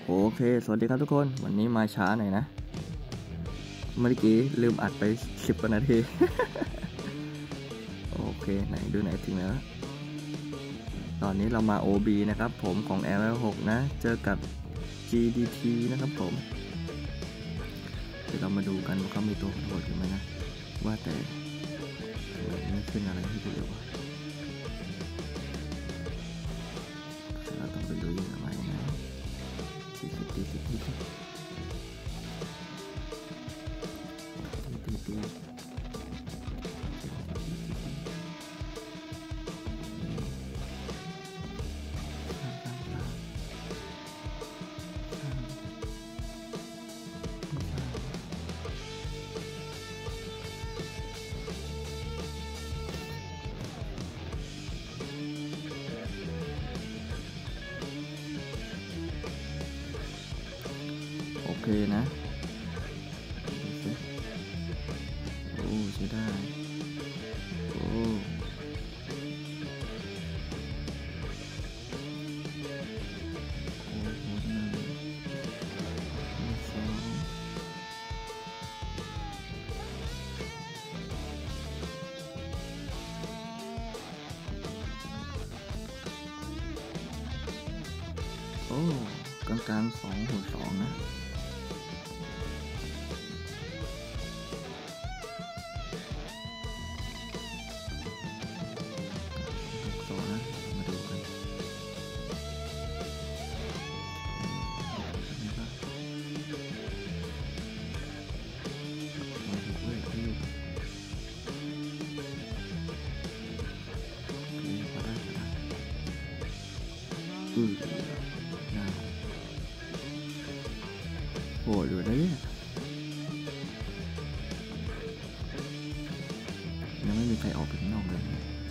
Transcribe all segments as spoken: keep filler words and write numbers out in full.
โอเคสวัสดีครับทุกคนวันนี้มาช้าหน่อยนะเมื่อกี้ลืมอัดไปสิบกว่านาที โอเคไหนดูไหนถึงแล้วตอนนี้เรามา โอ บี นะครับผมของ แอล แอล หก นะเจอกับ จี ดี ที นะครับผมเดี๋ยวเรามาดูกันว่าเขามีตัวโหดอยู่ไหมนะว่าแต่ไม่ขึ้นอะไรให้ดูเลยวะเราต้องไปดูยังไงนะสี่สิบสี่สิบที่ตีตีโอเคนะโอ้ใช้ได้โอ้โอ้กลางกลางสองหัวสองนะสองนะมาดูกันมาดูด้วยที่โอเคพอได้พอได้อือน่าโหดอยู่นะเนี่ยยังไม่มีใครออกไปข้างนอกเลย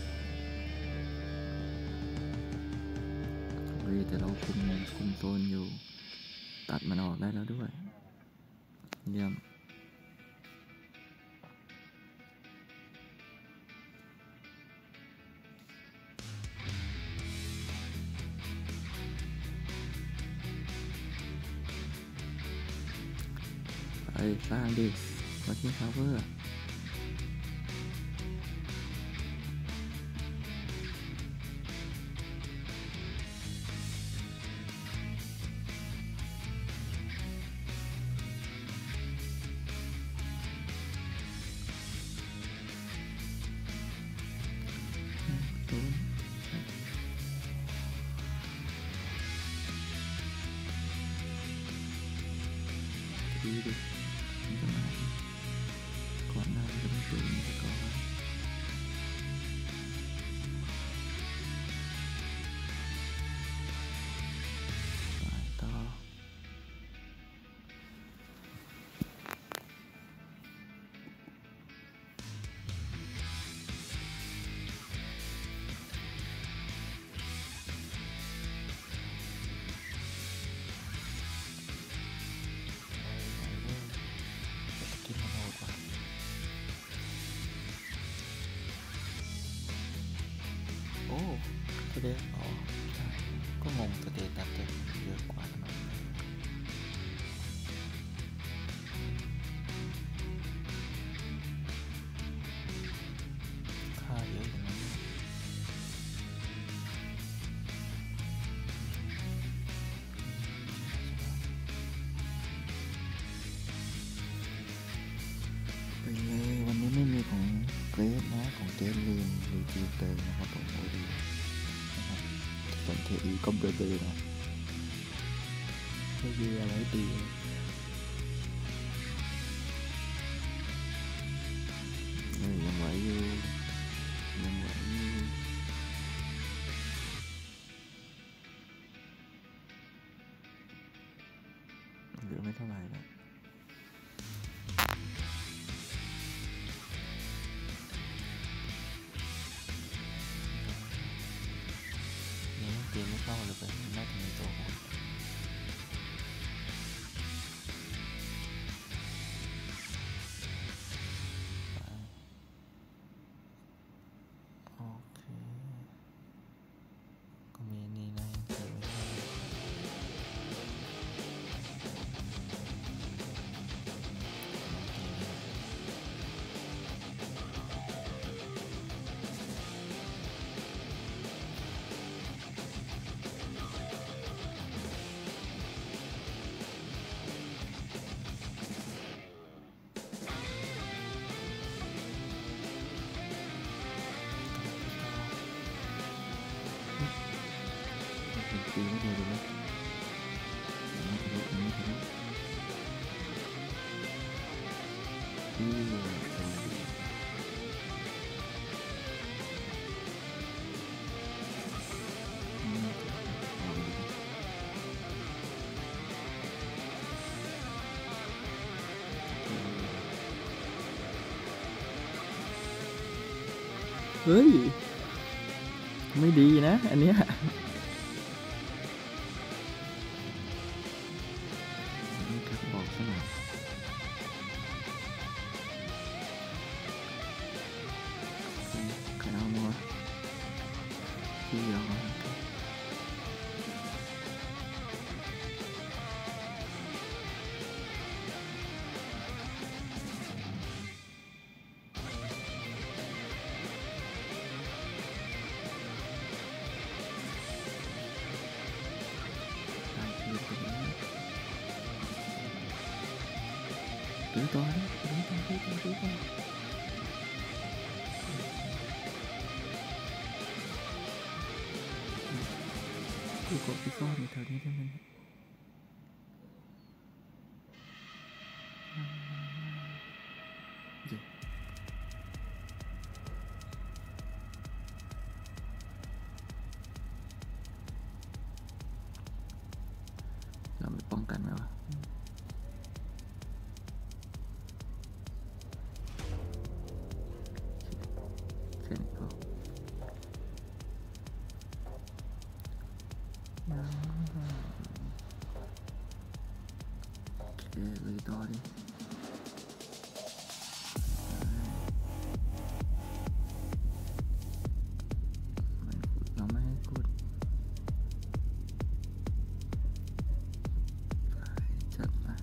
เฮ้ยแต่เราคุมคุมโซนอยู่ตัดมันออกได้แล้วด้วยเยี่ยมไปสร้างดิวัดที่ทาวเวอร์ดีดิมันจะมาก่อนหน้ามันจะต้องตื่นไปก่อนไปต่อกินมันโหดกว่าโอ้สเตตอ๋อใช่ก็งงสเตตัสเต็มเยอะกว่าทำไมค่าเยอะอย่างนั้นไปเลยวันนี้ไม่มีของเกรดนะของเจนลีนหรือจีเตอร์นะครับผมโอดีนะครับส่วนเทอีก็เบลอๆนะไม่มีอะไรดีเอ้ยยังไหวอยู่ยังไหวอยู่เหลือไม่เท่าไหร่แล้วนี่เกมไม่เข้าเลยไปน่าจะมีตัวโหดโอเคก็มีนี่นะเกมไม่เข้าเฮ้ยไม่ดีนะอันเนี้ยนี่ครับบอกซะหน่อยใครเอามาวะที่เราดูต่อนะดูต่อดูต่อดูต่อกูกดไปซ่อนในแถวนี้ได้ไหมเราไม่ป้องกันไหมวะแค่นี้พอโอเคเลยต่อดิเราไม่ให้กดจัดมา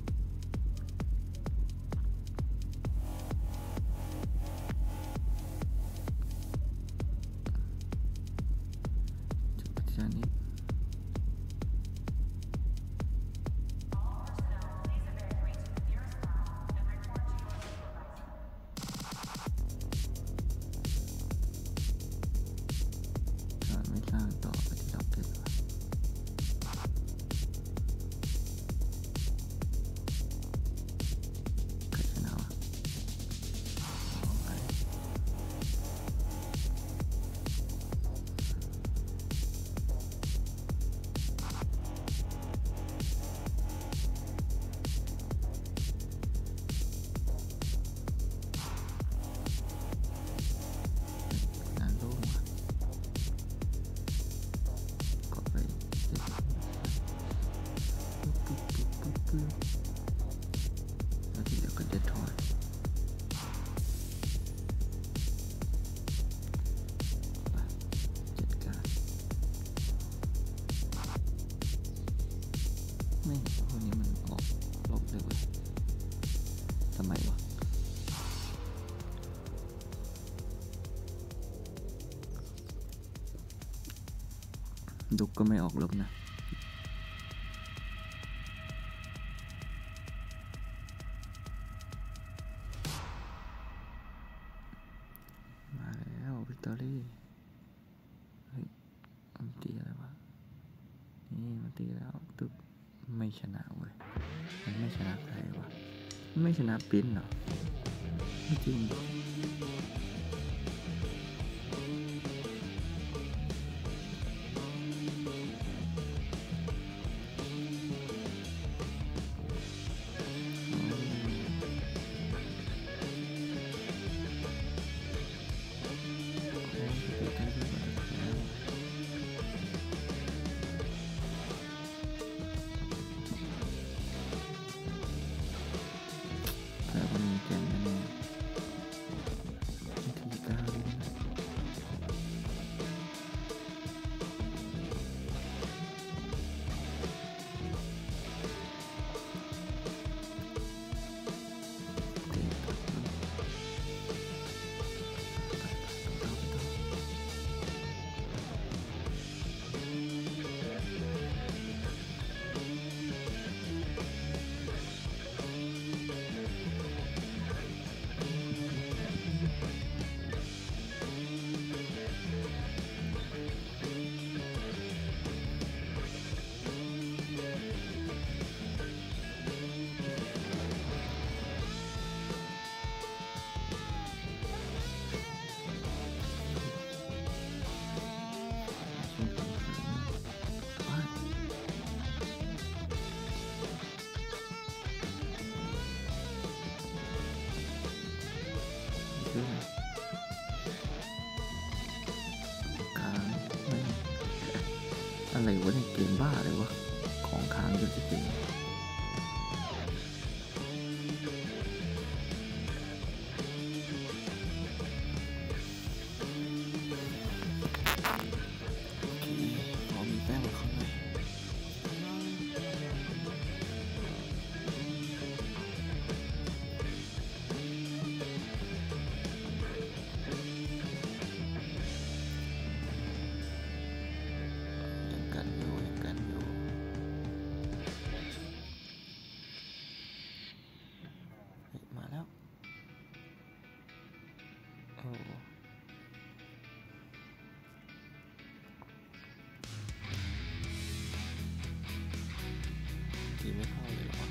จุดประจานนี้ไม่สร้างต่อไปที่ล็อกเก็ตวะใครชนะวะเอาไปงานรุ่งว่ะกดไปเจ็ดปุ๊บปุ๊บปุ๊บปุ๊บปุ๊บแล้วทีเดียวก็เด็ดถอยไปจัดการไม่พวกนี้มันออกลบเลยเว้ยทำไมวะดุกก็ไม่ออกลบนะมาแล้ววิกตอรี่เฮ้ยมันตีอะไรวะนี่มันตีแล้วตึ๊บไม่ชนะเว้ยมันไม่ชนะใครวะมันไม่ชนะปิ้นเหรอไม่จริงแต่มันมีแกนแน่ๆอะไรวะในเกมบ้าเลยวะของค้างจนจะเกมขอมีแต้มกับเขาหน่อยยังกันอยู่ยังกันอยู่เฮ้ยมาแล้วโอ้ทีไม่เข้าเลยเหรอ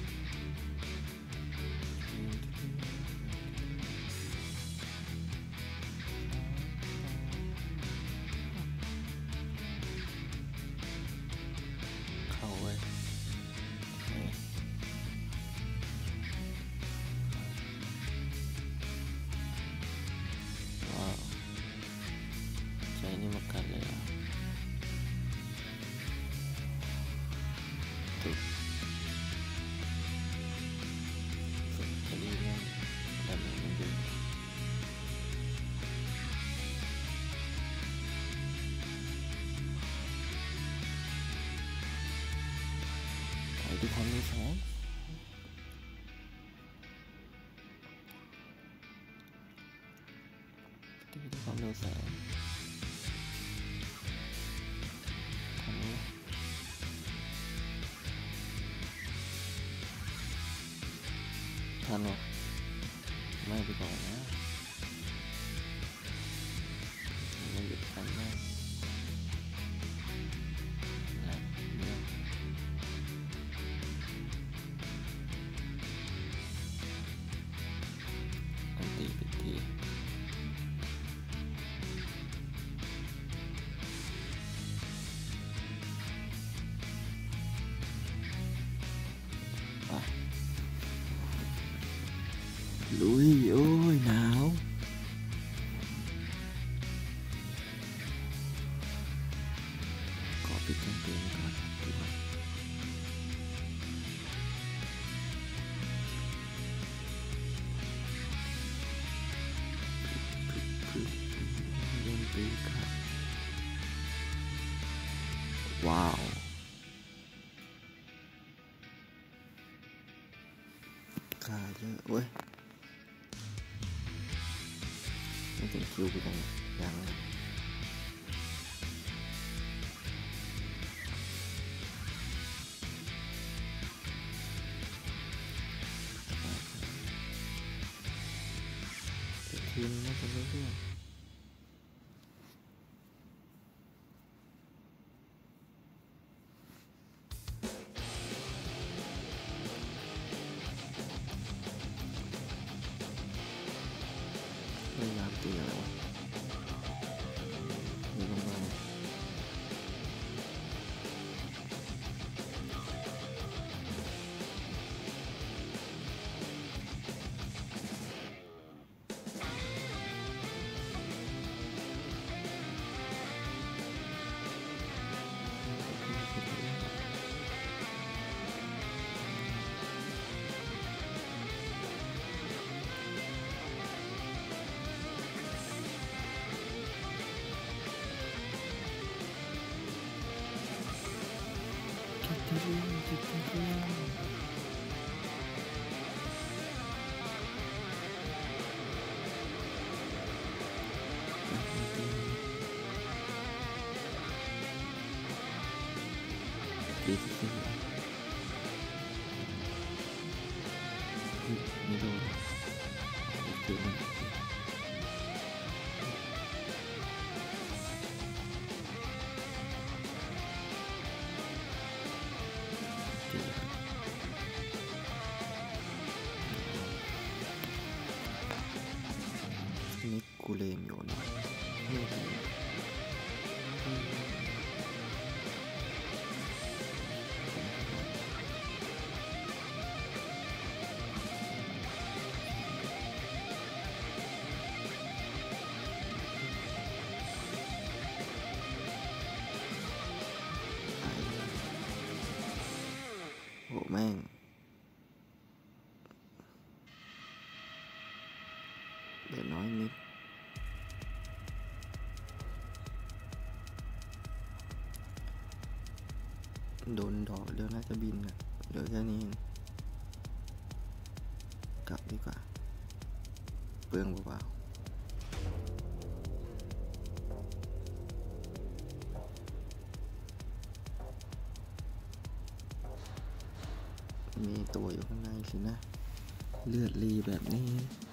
เข้าเว้ยว้าวใช้นี่มากันเลยอ่ะตึกสุดจะดีมากแบบนี้มันดีไอ้ทุกคนมีแสงตีด้วยความเร็วแสงทันไหมทันวะไม่ไปก่อนนะไม่หยุดทันแน่นะเนี่ยอันตีปิดทีลุยโอ้ยหนาวขอปิดแจ้งเตือนก่อนดีกว่าคือเล่นปีครับว้าวค่าเยอะเว้ยไม่ถึงคิวกูตรงยังเลยทีมน่าจะเรื่อยๆพยายามตีอะไรวะมีลงมาตีสิสิไม่โดนคือมันนี่กูเลมโยนเฮ้ยแม่งเดี๋ยวน้อยนิดโดนดอกเดี๋ยวน่าจะบินอ่ะเดี๋ยวแค่นี้กลับดีกว่าเปลืองเปล่าๆมีตัวอยู่ข้างในสินะเลือดรีแบบนี้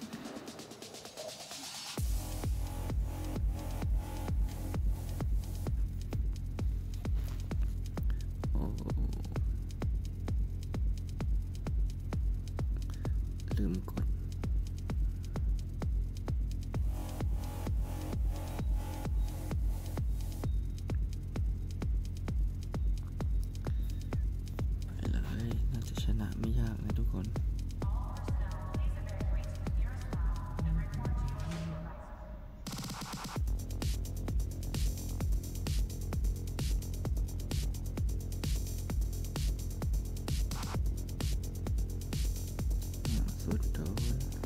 ลืมกดไปเลยน่าจะชนะไม่ยากนะทุกคนสุดโดน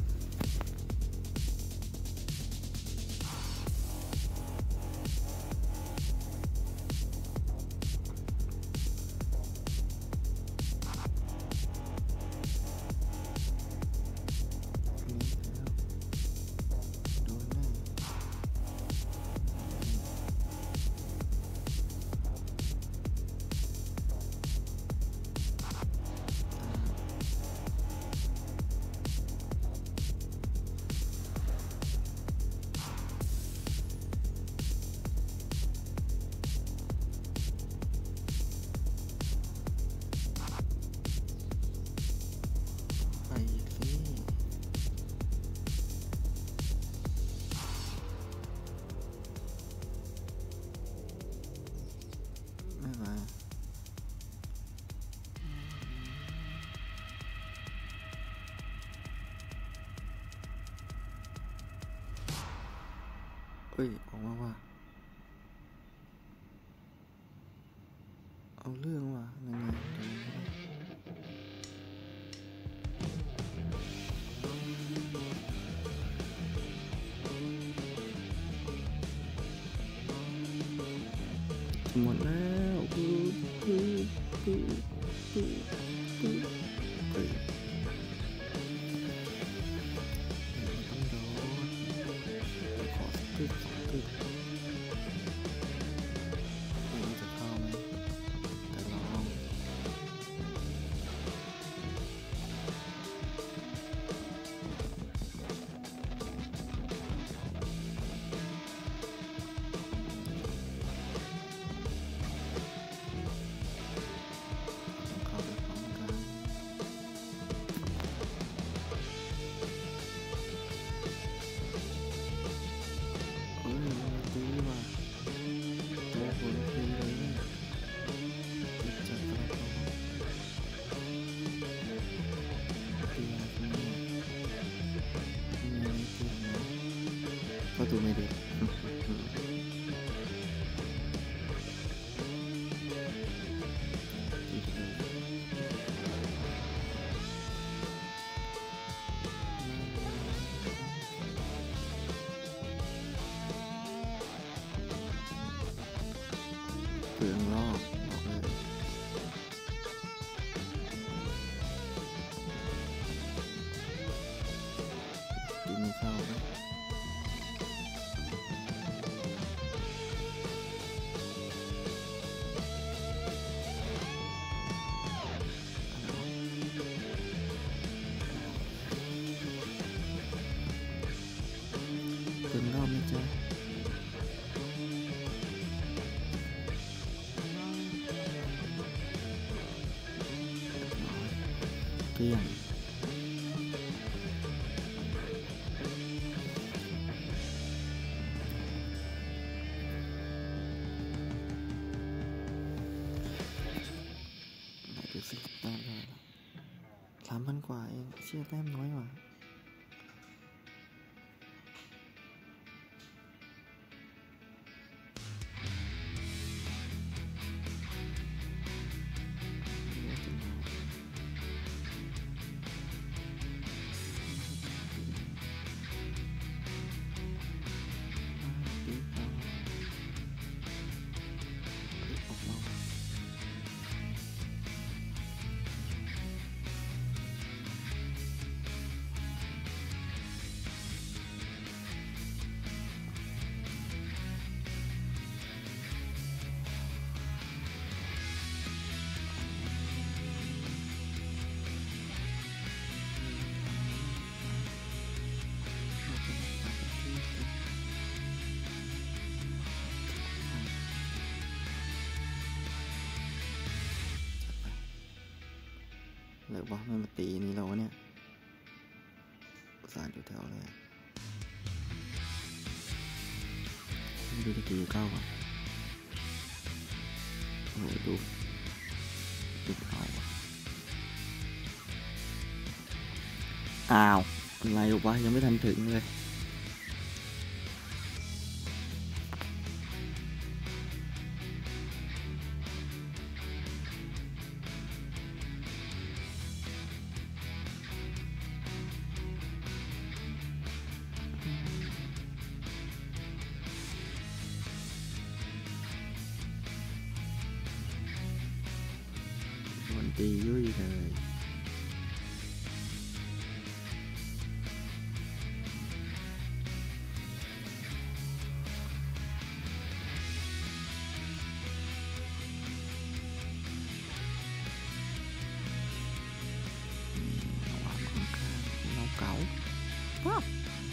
ไปสิไม่ไหวเอ้ยออกมาว่าเอาเรื่องว่ะยังไงหมดแล้วปุ๊บปุ๊บปุ๊บปุ๊บปุ๊บเอ้ยต้องโดนขอตึ๊บสองตึ๊บไม่รู้จะเข้าไหมแต่ลองเข้าไปพร้อมกันเอ้ยมันตีว่ะตัวคนตีเลยเนี่ยติดจัดตัวเขาตีอะไรกันเนี่ยมีอะไรตีเนาะก็ตัวไม่เด็ดตีไปเลยเปลืองรอบบอกเลยตีไม่เข้าไหมเปลืองรอบไหมจ๊ะเกลี้ยงไหนดูสิแต้มเท่าไหร่ละสามพันกว่าเองเชี่ยแต้มน้อยว่ะหรือว่าไม่มาตีนี่เราเนี่ยสารอยู่แถวเลยดูตะกี้เข้าอ่ะโอ้โหดูดูเขาอ้าวอะไรวะยังไม่ทันถึงเลยมันตียุ่ยเลยเราเก๋าว้าว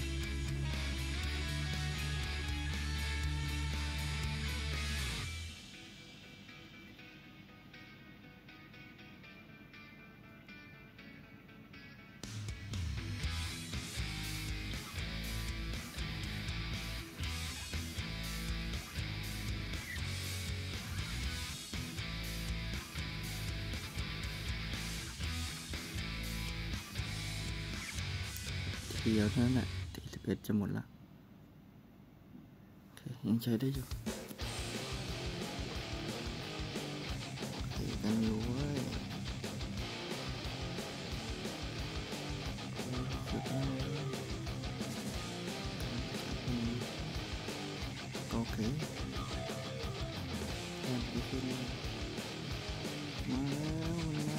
เดียวเท่านั้นแหละตีสิบเอ็ดจะหมดละโอเคยังใช้ได้อยู่ตีกันอยู่เว้ยโอเคแอนดี้ขึ้นมาแล้วมาแล้ว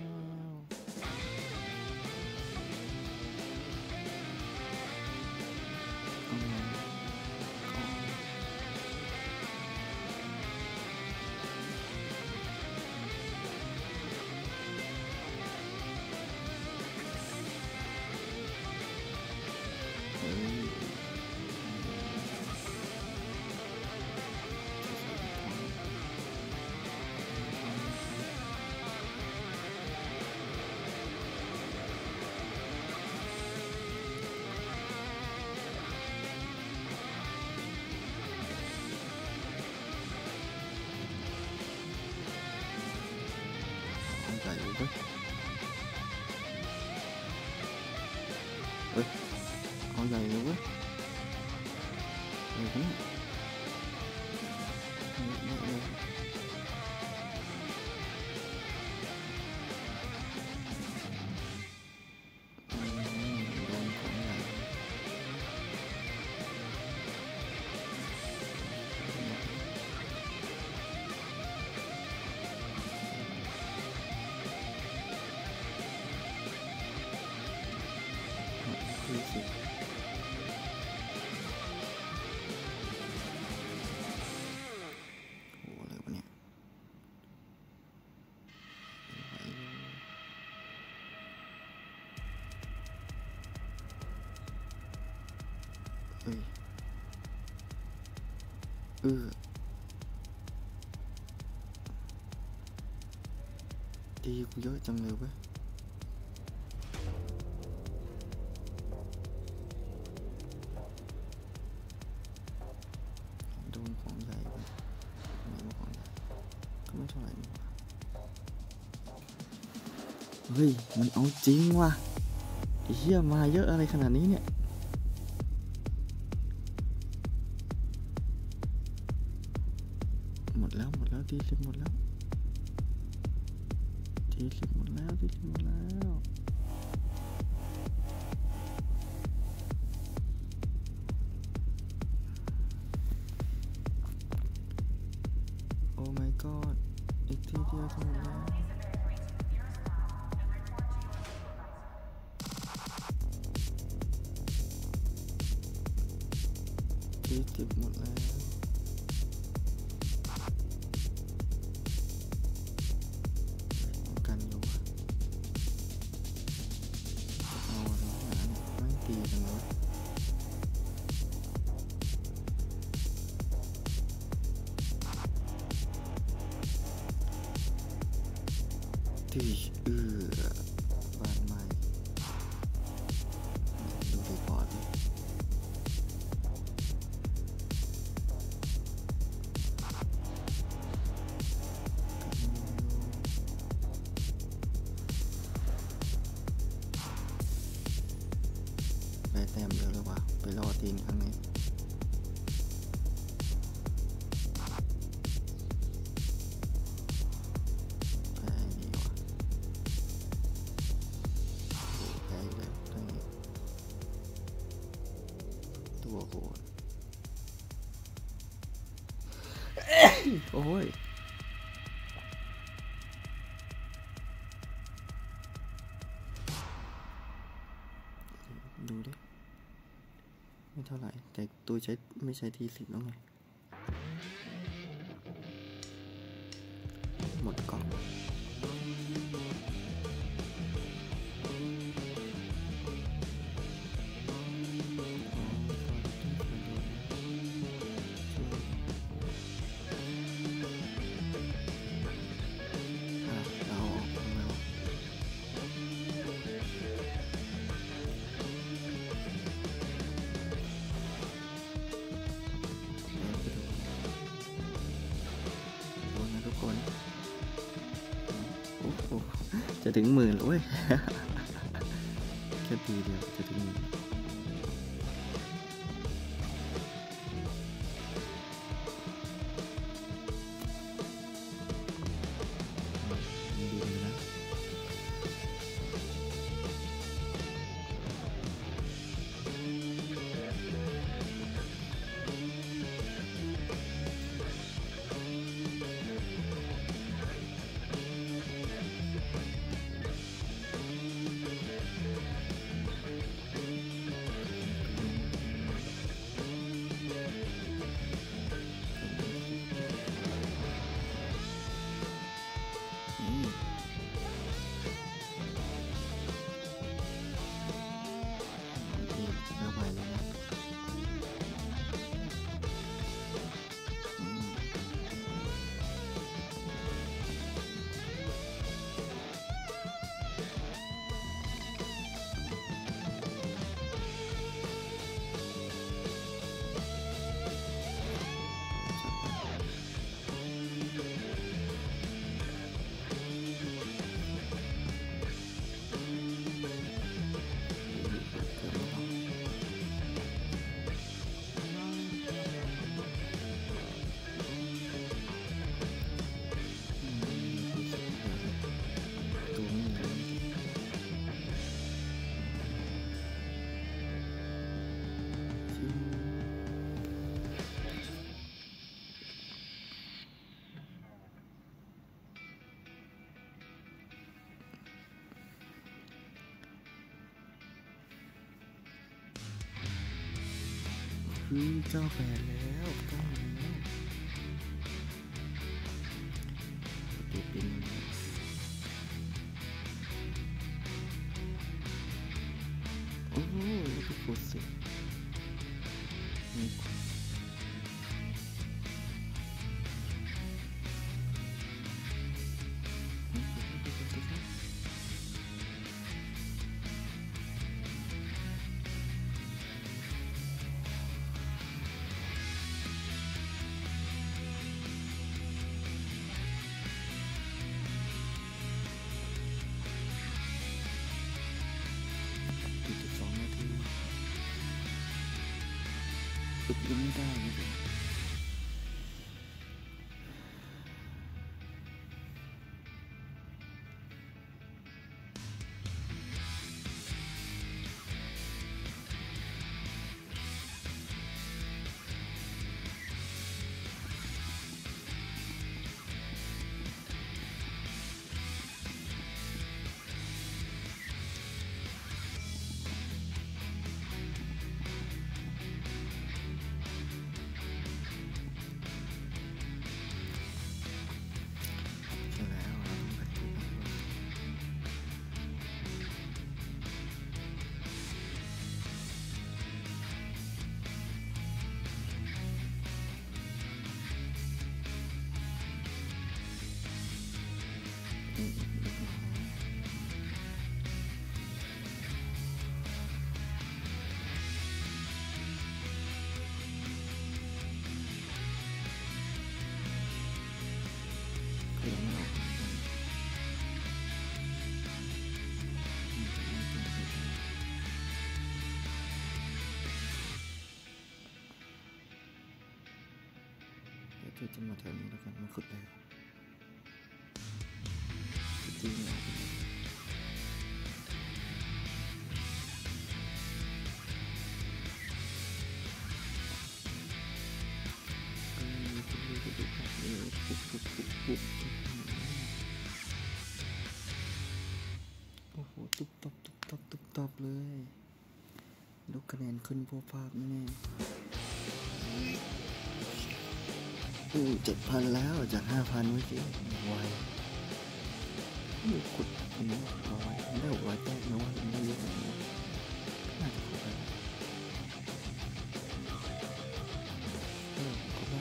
ใหญ่เลยเว้ยเอาใหญ่เลยเว้ยอะไรกันเนี่ยเฮ้ยเออดีกูเยอะจังเลยเว้ยโดนของใหญ่ไปไม่มาของใหญ่ก็ไม่เท่าไหร่นี่หว่าเฮ้ยมันเอาจริงว่ะไอ้เหี้ยมาเยอะอะไรขนาดนี้เนี่ยหมดแล้วหมดแล้วทีสิบหมดแล้วทีสิบหมดแล้วทีสิบหมดแล้วโอ้ my god อีกทีเดียวจะหมดแล้วทีสิบหมดแล้วตีกันแล้วที่เออแต้มเยอะเลยว่ะไปรอตีนครั้งนี้แพ้ดีว่ะแพ้อีกแล้วทั้งนี้ตัวโหดโอ้ยดูดิไม่เท่าไหร่แต่ตัวใช้ไม่ใช้ทีสิบแล้วไงหมดกล่องจะถึงหมื่นโอ้ย แค่ปีเดียวจะถึงหมื่นดีเลยนะคือเจ้าแฟนแล้วต้องแล้วติดเป็นโอ้โหทุกคนสิตุกยังไม่ได้เลยก็จะมาแถวนี้แล้วกันมาขุดแล้วจริงเหรอโอ้โหตุ๊บตับตุ๊บตับตุ๊บตับเลยลูกคะแนนขึ้นโปรภาพแน่ๆอู้เจ็ดพันแล้วจากห้าพันเมื่อกี้ไวนี่ขุดนี่ร้อยได้หกร้อยแต้มนะว่าไม่เยอะแบบนี้น่าจะขุดได้เออขุดได้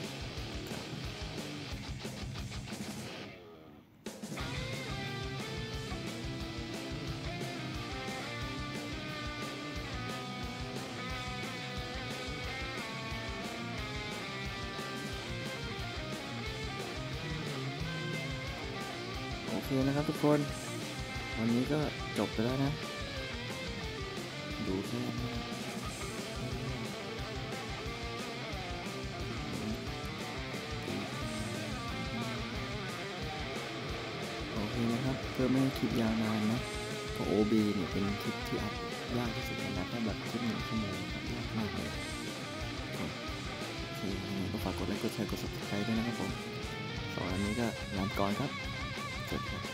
โอเคนะครับทุกคนวันนี้ก็จบไปแล้วนะดูแค่นี้โอเคนะครับเพื่อไม่ให้คลิปยาวนานนะเพราะ โอ บี เนี่ยเป็นคลิปที่อัดยากที่สุดนะถ้าแบบคลิปหนึ่งชั่วโมงยากมากเลยโอเคยังไงก็ฝากกดไลค์กดแชร์กด ซับสไครบ์ ด้วยนะครับผมสำหรับวันนี้ก็ลาไปก่อนครับสวัสดีครับ